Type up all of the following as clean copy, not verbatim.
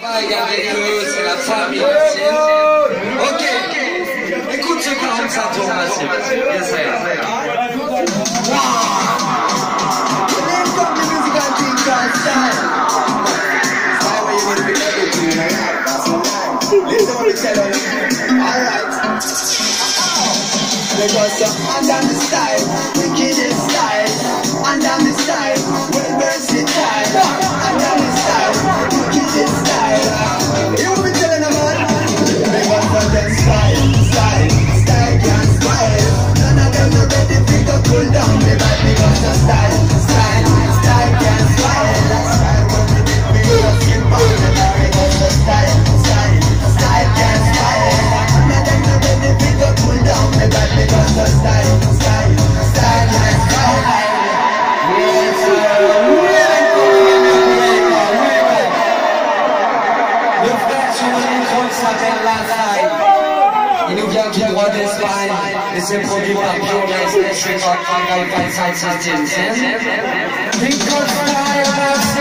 Vague avec eux, c'est la famille aussi. Ok, écoute ce que ça tourne là-dessus. Yes, ça ira. Because under the style, wicked style, under the style, well versatile, under the style, wicked style. You will be telling them all, because of them style can't smile. None of them are ready to cool down the vibe because of style can't smile. Style when we did we just skip on the vibe because of style can't smile. None of them are ready to cool down the vibe because of style can't smile. Le frère sur le micro, il s'appelle Lazaï. Il nous vient tout droit d'Espagne et c'est produit par Pure Gas, c'est par Travail Fight System. Think of style, that's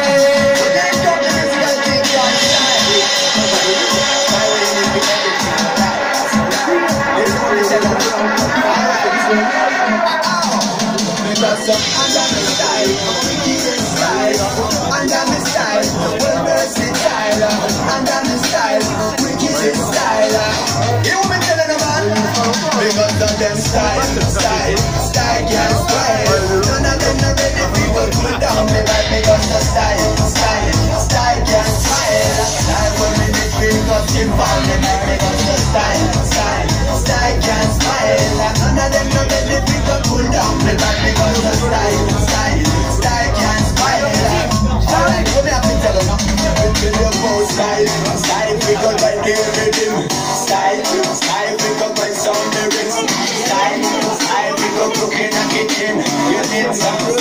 Because under the style, wicked style, under the style, well versatile, under the style, wicked style. You want me telling them all? Because of them style can't smile. None of them are ready to cool down the vibe because of style can't smile. Style when we need because you found the vibe because of style can't smile. None of them are ready to cool down the vibe because of style can't smile. Alright, what me have to tell you now? With your whole style we go like everything. Style we go by sound lyrics. Style we go cook in the kitchen. You need some